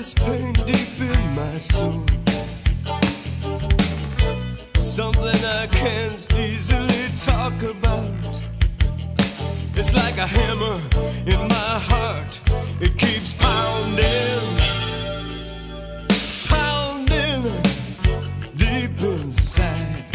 this pain deep in my soul, something I can't easily talk about. It's like a hammer in my heart, it keeps pounding, pounding deep inside,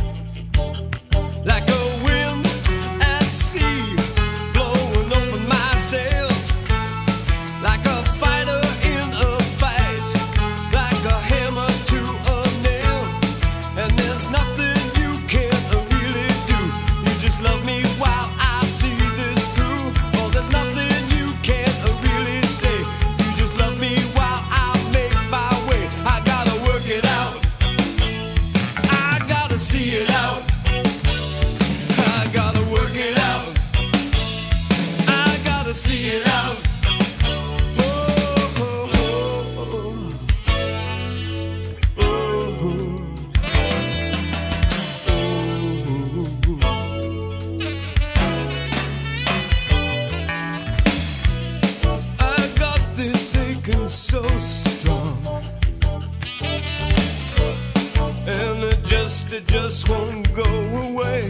like a wind at sea, blowing open my sails, like a fighter in a fight, like a hammer to a nail. And there's nothing you can't really do. You just love me while I see this through. Oh, there's nothing you can't really say. You just love me while I make my way. I gotta work it out, I gotta see it out, I gotta work it out, I gotta see it out. So strong, and it just won't go away.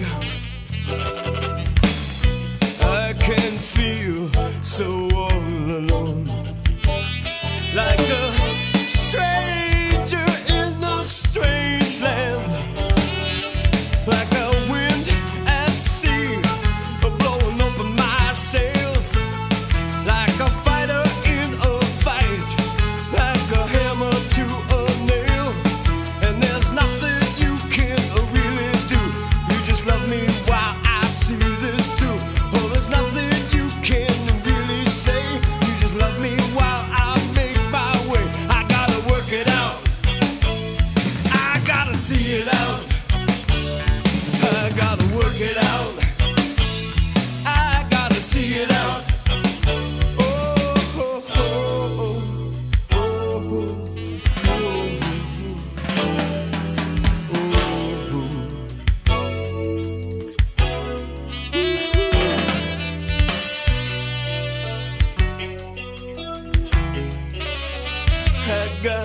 I can feel so all alone, like a stranger in a strange land, like a wind at sea, blowing open my sails, like a fighter in a fight, like a hammer to a nail. And there's nothing you can really do. You just love me while I see this through. Oh, there's nothing you can really say. You just love me while I make my way. I gotta work it out, I gotta see it out, I gotta work it out, I gotta see it out. I